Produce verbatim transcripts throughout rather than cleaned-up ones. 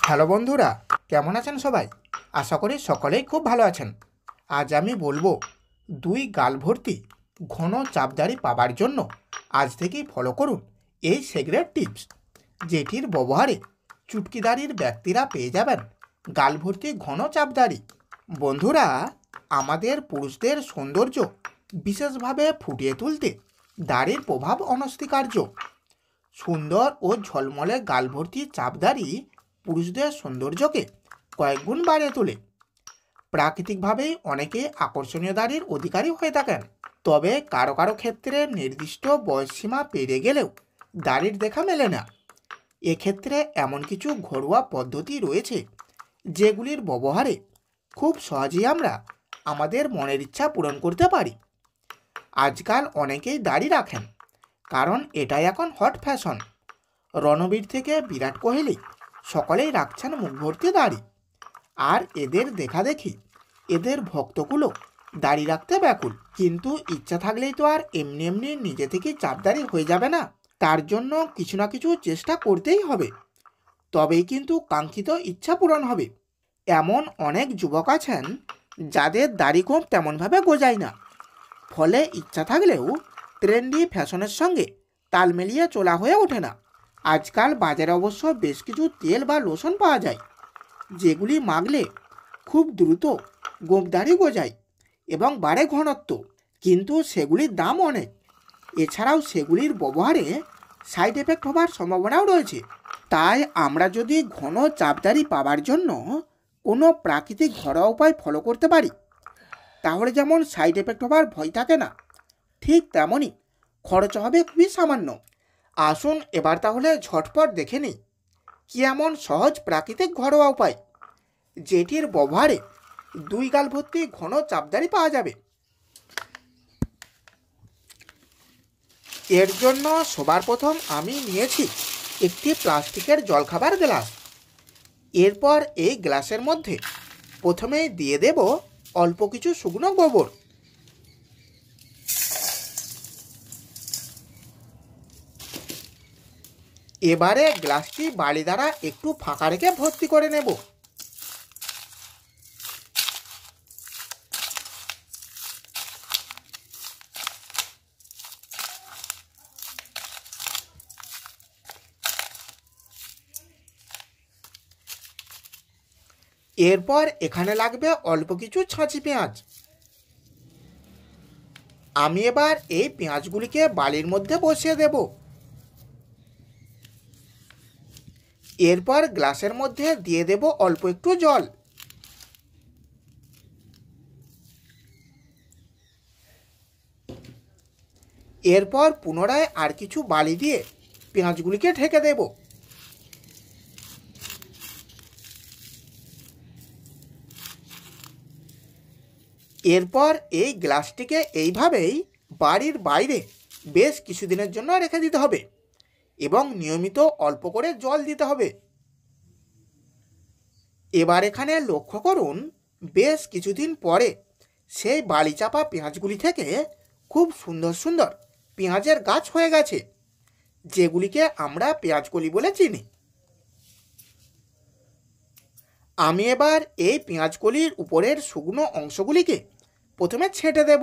Hello বন্ধুরা, কেমন আছেন সবাই? আশা করি সকলেই খুব ভালো আছেন। আজ আমি বলবো দুই গাল ভর্তি ঘন চাপদাড়ি পাবার জন্য আজ থেকেই ফলো করুন এই সিক্রেট টিপস, যেটির ব্যবহারে চুটকিদারির ব্যক্তিরা পেয়ে যাবেন গাল ভর্তি ঘন চাপদাড়ি। বন্ধুরা, আমাদের পুরুষদের সৌন্দর্য বিশেষভাবে ফুটিয়ে তুলতে দাড়ির প্রভাব অনস্বীকার্য। সুন্দর ও ঝলমলে গাল ভর্তি চাপদাড়ি পুরুষদের সৌন্দর্যকে কয়েকগুণ বাড়িয়ে তোলে। প্রাকৃতিকভাবেই অনেকে আকর্ষণীয় দাড়ির অধিকারী হয়ে থাকেন, তবে কারো কারো ক্ষেত্রে নির্দিষ্ট বয়সসীমা পেরিয়ে গেলেও দাড়ির দেখা মেলে না। এক্ষেত্রে এমন কিছু ঘরোয়া পদ্ধতি রয়েছে যেগুলির ব্যবহারে খুব সহজেই আমরা আমাদের মনের ইচ্ছা পূরণ করতে পারি। আজকাল অনেকেই দাড়ি রাখেন, কারণ এটাই এখন হট ফ্যাশন। রণবীর থেকে বিরাট কোহলি সকলেই রাখছেন মুখ ভর্তি দাড়ি, আর এদের দেখা দেখি এদের ভক্তগুলো দাড়ি রাখতে ব্যাকুল। কিন্তু ইচ্ছা থাকলেই তো আর এমনি এমনি নিজে থেকেই চাপদাড়ি হয়ে যাবে না, তার জন্য কিছু না কিছু চেষ্টা করতেই হবে, তবেই কিন্তু কাঙ্ক্ষিত ইচ্ছা পূরণ হবে। এমন অনেক যুবক আছেন যাদের দাড়ি কোপ তেমনভাবে গজায় না, ফলে ইচ্ছা থাকলেও ট্রেন্ডি ফ্যাশনের সঙ্গে তাল মিলিয়ে চলা হয়ে ওঠে না। আজকাল বাজারে অবশ্য বেশ কিছু তেল বা লোশন পাওয়া যায়, যেগুলি মাখলে খুব দ্রুত গোঁফদাড়ি গজায় এবং বাড়ে ঘনত্ব, কিন্তু সেগুলির দাম অনেক। এছাড়াও সেগুলির ব্যবহারে সাইড এফেক্ট হবার সম্ভাবনাও রয়েছে। তাই আমরা যদি ঘন চাপদাড়ি পাওয়ার জন্য কোনো প্রাকৃতিক ঘরোয়া উপায় ফলো করতে পারি, তাহলে যেমন সাইড এফেক্ট হবার ভয় থাকে না, ঠিক তেমনই খরচ হবে খুবই সামান্য। আসুন এবার তাহলে ঝটপট দেখে নিই কি এমন সহজ প্রাকৃতিক ঘরোয়া উপায় যেটির ব্যবহারে দুই গাল ভর্তি ঘন চাপদাড়ি পাওয়া যাবে। এর জন্য সবার প্রথম আমি নিয়েছি একটি প্লাস্টিকের জলখাবার গ্লাস। এরপর এই গ্লাসের মধ্যে প্রথমেই দিয়ে দেব অল্প কিছু শুকনো গোবর। এবারে গ্লাসটি বালি দ্বারা একটু ফাঁকা রেখে ভর্তি করে নেব। এরপর এখানে লাগবে অল্প কিছু ছাঁচি পেঁয়াজ। আমি এবার এই পেঁয়াজগুলিকে বালির মধ্যে বসিয়ে দেব। এরপর গ্লাসের মধ্যে দিয়ে দেব অল্প একটু জল। এরপর পুনরায় আর কিছু বালি দিয়ে পেঁয়াজগুলিকে ঢেকে দেব। এরপর এই গ্লাসটিকে এইভাবেই বাড়ির বাইরে বেশ কিছুদিনের জন্য রেখে দিতে হবে এবং নিয়মিত অল্প করে জল দিতে হবে। এবার এখানে লক্ষ্য করুন, বেশ কিছুদিন পরে সেই বালি চাপা পেঁয়াজগুলি থেকে খুব সুন্দর সুন্দর পেঁয়াজের গাছ হয়ে গেছে, যেগুলিকে আমরা পেঁয়াজকলি বলে চিনি। আমি এবার এই পেঁয়াজকলির উপরের শুকনো অংশগুলিকে প্রথমে ছেঁটে দেব।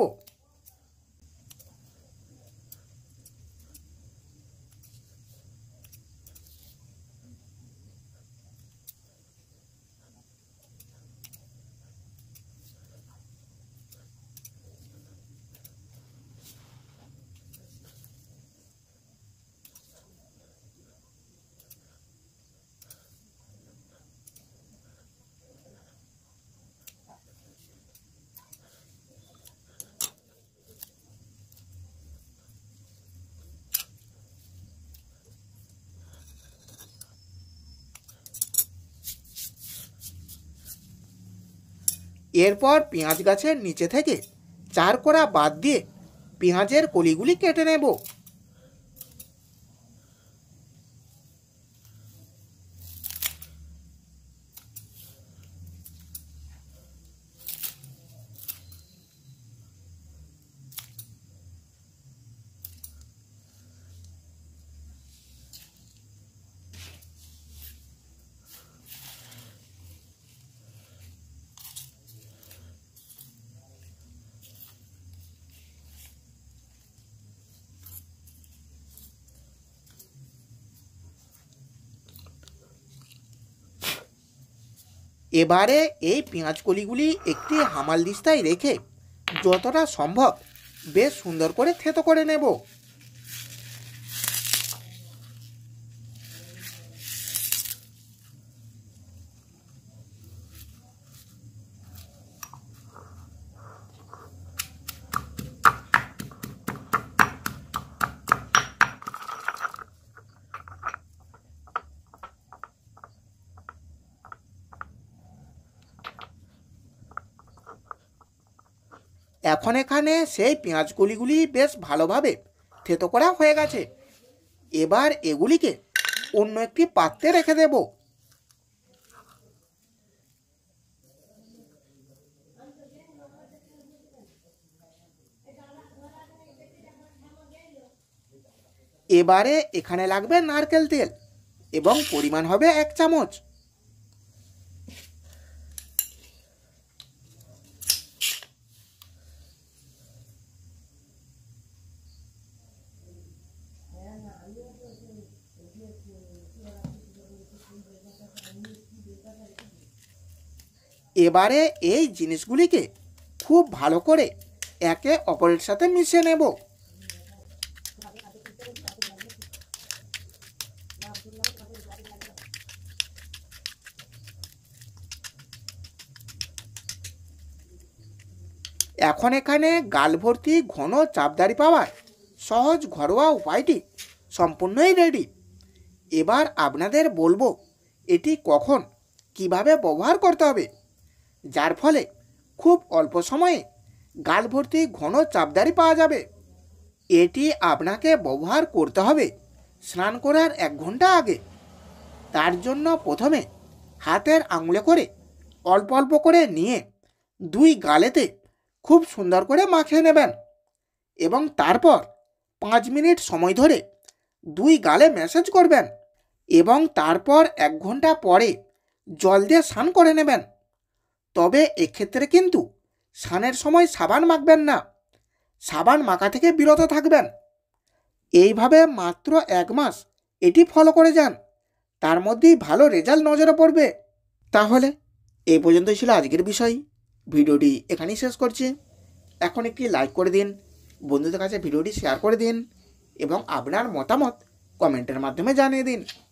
এরপর পেঁয়াজ গাছের নিচে থেকে চার কোড়া বাদ দিয়ে পেঁয়াজের কলিগুলি কেটে নেব। এবারে এই পেঁয়াজ কলিগুলি একটি হামাল দিস্তায় রেখে যতটা সম্ভব বেশ সুন্দর করে থেতো করে নেব। এখন এখানে সেই পেঁয়াজ কলিগুলি বেশ ভালোভাবে থেতো করা হয়ে গেছে। এবার এগুলিকে অন্য একটি পাত্রে রেখে দেব। এবারে এখানে লাগবে নারকেল তেল এবং পরিমাণ হবে এক চামচ। এবারে এই জিনিসগুলিকে খুব ভালো করে একে অপরের সাথে মিশিয়ে নেব। এখন এখানে গাল ভর্তি ঘন চাপদাড়ি পাওয়ার সহজ ঘরোয়া উপায়টি সম্পূর্ণই রেডি। এবার আপনাদের বলবো এটি কখন কিভাবে ব্যবহার করতে হবে, যার ফলে খুব অল্প সময়ে গাল ভর্তি ঘন চাপদাড়ি পাওয়া যাবে। এটি আপনাকে ব্যবহার করতে হবে স্নান করার এক ঘন্টা আগে। তার জন্য প্রথমে হাতের আঙুলে করে অল্প অল্প করে নিয়ে দুই গালেতে খুব সুন্দর করে মাখিয়ে নেবেন এবং তারপর পাঁচ মিনিট সময় ধরে দুই গালে ম্যাসাজ করবেন এবং তারপর এক ঘন্টা পরে জল দিয়ে স্নান করে নেবেন। তবে এক্ষেত্রে কিন্তু স্নানের সময় সাবান মাখবেন না, সাবান মাখা থেকে বিরত থাকবেন। এইভাবে মাত্র এক মাস এটি ফলো করে যান, তার মধ্যেই ভালো রেজাল্ট নজরে পড়বে। তাহলে এই পর্যন্তই ছিল আজকের বিষয়। ভিডিওটি এখানেই শেষ করছি। এখন একটি লাইক করে দিন, বন্ধুদের কাছে ভিডিওটি শেয়ার করে দিন এবং আপনার মতামত কমেন্টের মাধ্যমে জানিয়ে দিন।